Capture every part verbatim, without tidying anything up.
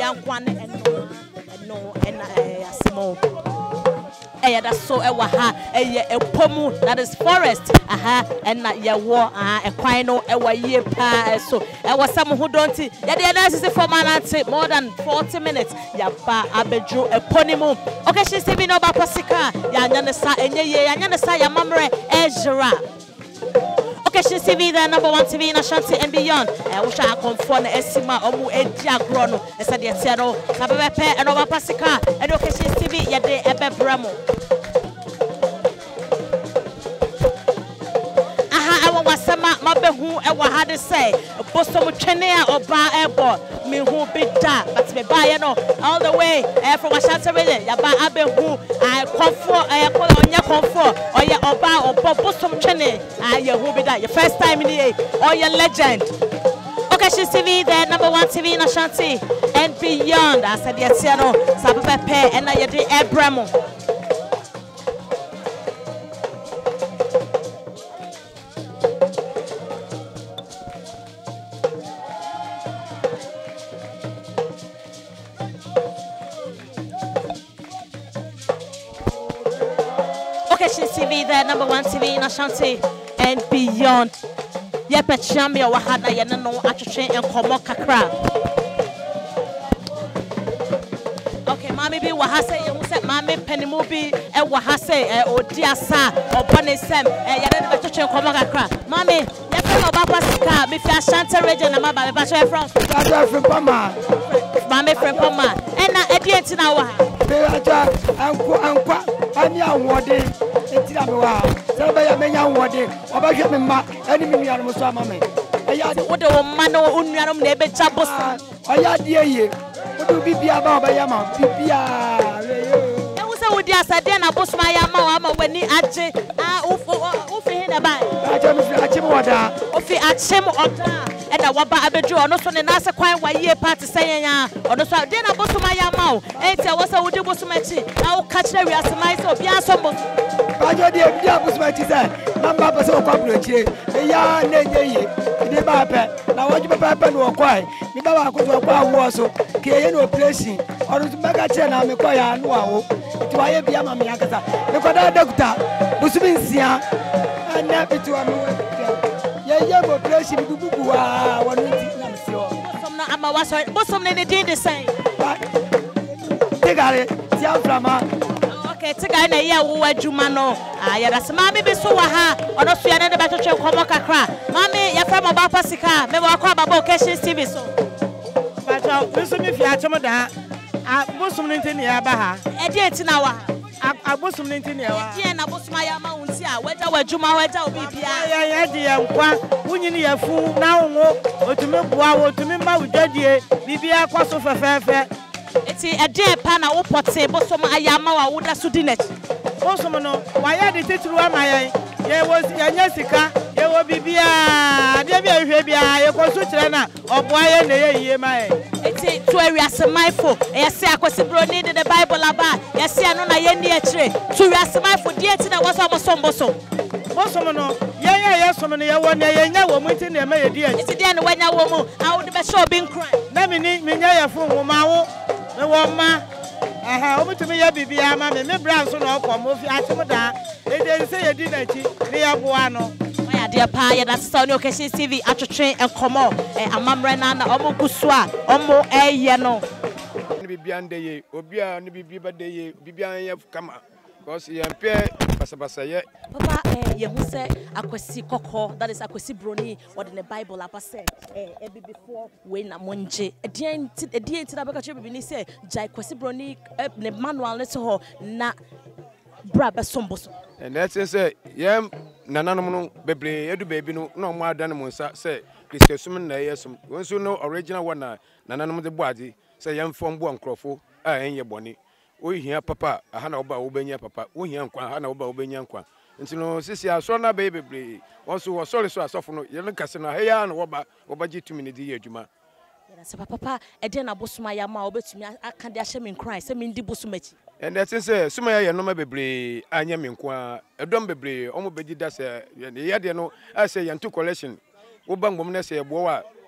yankwane eno eno ena asimo eh that's so e wa ha eh e pomu that is forest aha ena ye wo ah e kwan no e wa yie pa so e wa sam ho donti ye de na sisi for manate more than forty minutes ya ba abedro e ponimu okay she say bi no ba pasika ya anya ne sa enye ye ya anya ne sa ya mamre ejra. Okay, she T V, the number one T V in Ashanti and beyond. I wish I come for the Esima Omu Edia Grono. I said, yes, Yaro, Kabepe, and over Pasika, and okay, she T V, Yade Ebe Bramo. Aha, I want Sama, Mabehu, and what had to say. Bosom Chenea or Bar Airport, me who be that, but me buy no all the way from Ashanti region. Yaba Abehu, I comfort, I call on your comfort, or your Oba or Bosom Chene. Ah, you who be that your first time in the A or your legend. Okay, she's T V, the number one T V in Ashanti and beyond. I said, yes, you know, Sabape, and I did Abramo. Okay, she's T V, the number one T V in Ashanti and beyond. Yepe Chamia Wahada Yanano Achache and Komo Kakra. Okay, Mammy be Wahase, you said Mammy Penimobi and Wahase or Diasa or Panisem and Yadan Achache and Komo Kakra. Mammy, Yapan Baba Sika, Miffy Ashanti region and Mama Basha from Pama. Mammy from Pama and Edientina Waha. Anya wode etira me wa se be ya menya wode obahwe me ma ani me nua no so ama me eya de wode wo ma no onua no na ebe cha boss oya de ye wode bibia ba oba ya ma bibia e wo se wode asade na boss ma ya ma wa ma wani aje ah wo fi he na ba aje me fi ache me woda wo fi ache me oda and I want to do no so ne na se kwan wa yie party say ya ono so de na bosoma ya ma o enti wo se wo de bosoma chi na wo catch na wiase mai so bia so bo ba jo de bia bosoma chi say na mba pa se wo kwabro chire e ya na nye ye de ba pe na wo ju pa pa no kwai ni ba wa ko to kwa wo so ke ye no operation ono so mega chire na me kwa ya no awo ti wa ye bia ma me akasa me ko da doctor bosumi nsia na bitu wa me yeah, but place in Bubu, ah, one minute. Some I'm a was but some they did the same. Take it, Tiaframa. Okay, take a year who are Jumano. Ah, yeah, that's Mammy Besuaha, or not Fiana the Battle Komoka cra. Mammy, you're from about Pasica, maybe I'll call about Cashin T V. So, but listen if you are Tomada, I was some in Yabaha, and yet in our. I was some in here. I was my amount here. Whether we're Juma, whether we be a dear one, when you are fool now, or to me, wow, to me, my daddy, be a cost of a fair fair. It's a dear pana or pot say, but some Ayama would have sudinet. Bosomano, why are the title of my there was Jessica, there will be a dear baby, a consultant or boy and a year my. It's two areas of my foot. Yes, I was needed the Bible about. Yes, I know I am near tree. Two areas of my foot, yet I was almost some bosom. Bosomano, yeah, yes, woman, I want a young woman in the mayor, dear. It's the end when I woman, I would be sure being crying. Let me need me near for Mao, the woman. I have to me a baby, I'm a member of Mofi Atomada. They didn't say a dinner, near Buano. Dear Paya, that's Sonny Occasion T V at train and Como, and a mamrana, Omo Kuswa, Omo A Yano. Beyond the year, Obia, Nibiba de Bibian come up. Because you appear Pasabasa. Papa, you who say Aquasi Coco, that is Aquasi Brony, what in the Bible, Papa said, eh, before when I'm one J. A dear, a dear to the Bacachib, say, Jai Quasi Brony, the manual, let's ho, na Brabba Sombos. And that's it, yeah. Nanano baby, edu baby no no more than monsa say this assuming na yesum once you know original one na nanano the body say yam form bo ankrofo a enye boni o hia papa aha na oba obenya papa o hia nkwa aha na oba obenya nkwa nti no sisi aso na baby baby once we sorry so asofo no ye nkase na heya na oba oba gitumi ne di adwuma yes papa e de na bosuma ya ma obetumi aka de ahye me nkran say me ndi bosumachi. And that's it, sir. Some of you know, baby, I am in Qua, a dumb baby, almost be did that. Yeah, no, I say, and two collection. Obang woman say a boa,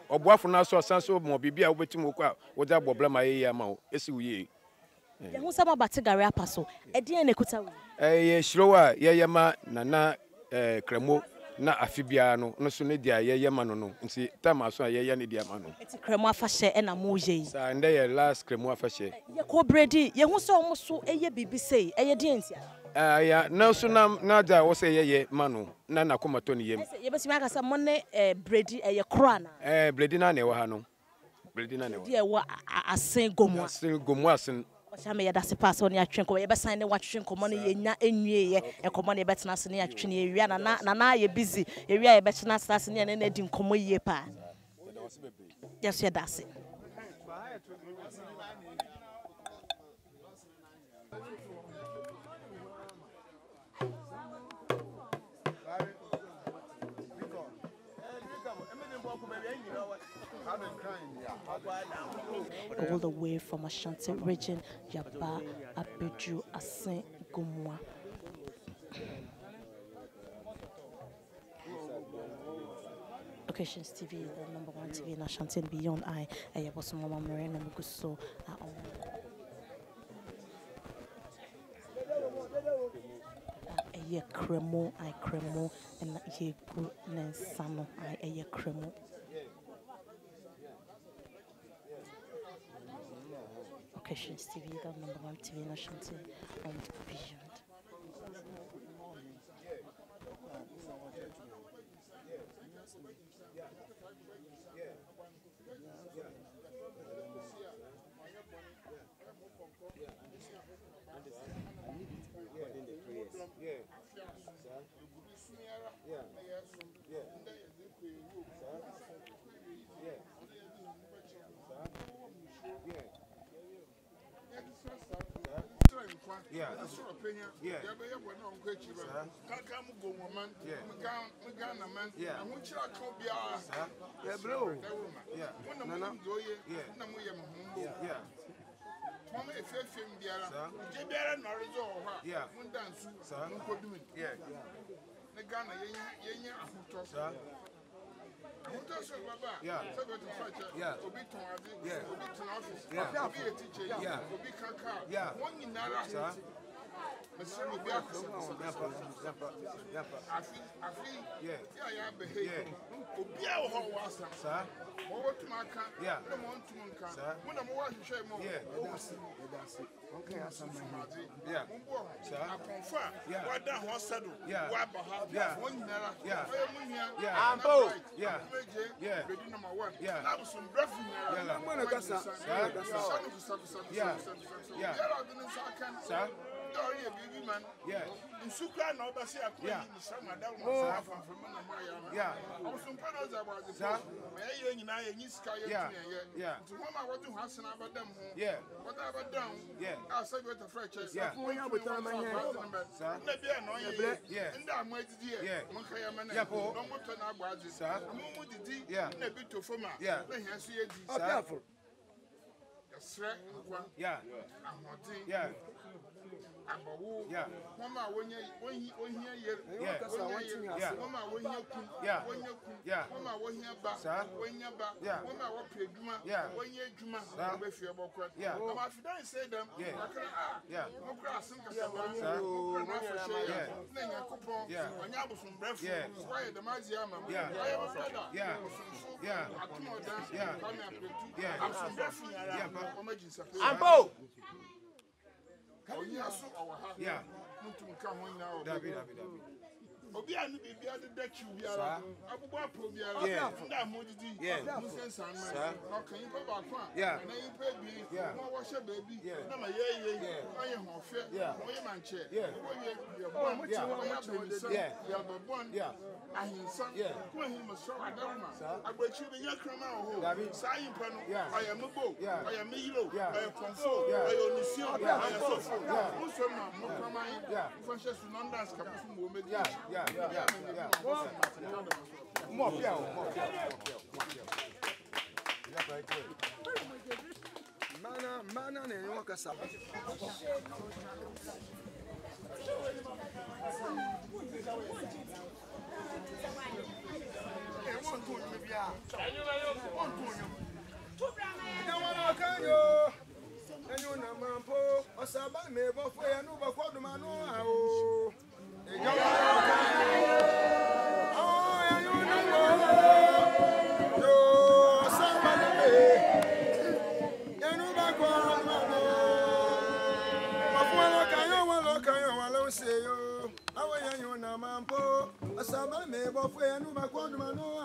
obuafo na so sanso mo bibia obetim ko a wo ja boblema ye ya ma o esi wuye ye hu sama batigare apaso e de na ekuta wo eh ye shirowa ye ye ma nana eh kremo na afibia no no so ne dia ye ye ma no no nti tama so ye ye ne dia ma no eti kremo afahye e na mo ye sa nde ye last kremo afahye ye ko bredi ye hu so mo so e ye bibi sei e ye de ntia ah ya na so na na da wo se ye ye ma no na na komato ne yem ye besi aka sa mo ne bredi e ye kro na eh bredi na na e wo ha no bredi na na e wo de wo asen gomoa asin gomoa asin Chame ya dase pass on ya twenko ye be sign ne watwen komo ne ye nya enwie ye e komo ne be tena se ne ya twene ye wia na na na ye busy ye wia ye be tena se ne ne di komo ye pa yes ya dase all the way from Ashanti region, Yaba, Ghpage, Asin, Gomoa. Occasions T V, the number one T V in Ashanti and beyond. I, I was Mama Marina Muguso. I cremo, I cremo, and ye good Nensano, I a cremo. Occasions T V, the number one T V in Ashanti and beyond. Yeah, that's what opinion. Yeah, yeah, but we're not going to can't come go woman. Yeah, Ghana man. Yeah, and which I call the yeah, bro. Yeah, when the man go here, yeah, no more. Yeah, Mama, if you're film the other, get there and Marizo, yeah, one dance, sir, yeah, the Ghana, yeah, yeah, yeah, yeah, Obi Tomazi, yeah, Obi Tonafi, yeah, Obi a teacher, yeah, Obi Kaka, yeah, one in Nara, sir. Monsieur Obi a I feel, I feel, yeah, yeah, behave. Obi a was, sir. Over to my car, yeah, no one to my car. When I'm watching, share more, yeah, okay, yeah, sir. I confirm, yeah, what that was saddle, yeah, what behalf, yeah, one Nara, yeah, yeah, I'm both, yeah. Yeah, number one. Yeah, that was some breath in there. Yeah, I'm gonna go, sir. Yeah, yeah, sir. Baby man. Yeah, in Sukra, no, but see, I yeah, yeah, I was some panels about the sir. And I in Sky. Yeah, yeah, to whom I want to hasten about them. Yeah, whatever down. Yeah, I'll say with the French. Yeah, we have with them, sir. Maybe I know you. Yeah, and I'm waiting here. Yeah, Monkaya, yeah, don't want to know about this, sir. Yeah, a bit of former. Yeah, careful. Yeah, yeah. Yeah. Mama, when you when you when you hear, yeah, yeah, Mama, when you yeah, when you yeah, Mama, when you back, when you back, yeah, Mama, what pay Juma, yeah, when you Juma, with your book, yeah, Mama, if you don't say them, yeah, yeah, no grass, yeah, yeah, when you have some breath, yeah, why the Maziama, yeah, yeah, yeah, yeah, yeah, I'm some breath, yeah, I'm both. Yeah. David, David, David. Obi anu bibi ade dachu biara abugba pro biara nda modidi musen san man no kan yin baba kwa na yin pe bi mo wo hye baby na ma ye ye aye ho fe mo ye manche wo ye ye bon ya ya ya ya bon ya ahinsan ko hin mo so adaruma agbachi bi nya krama ho sa yin pa no aye mbo aye meyilo aye konfo aye onisio aye sofo mo so ma mo krama yin fo hye su non dance ka mo mo me ya yeah, yeah, yeah, yeah. More fear, more fear, more fear. Mana, mana, ne, you walk us up. I want to be Say yo, I want you na mampo. Asaba me bo fe nu ba kwadu manu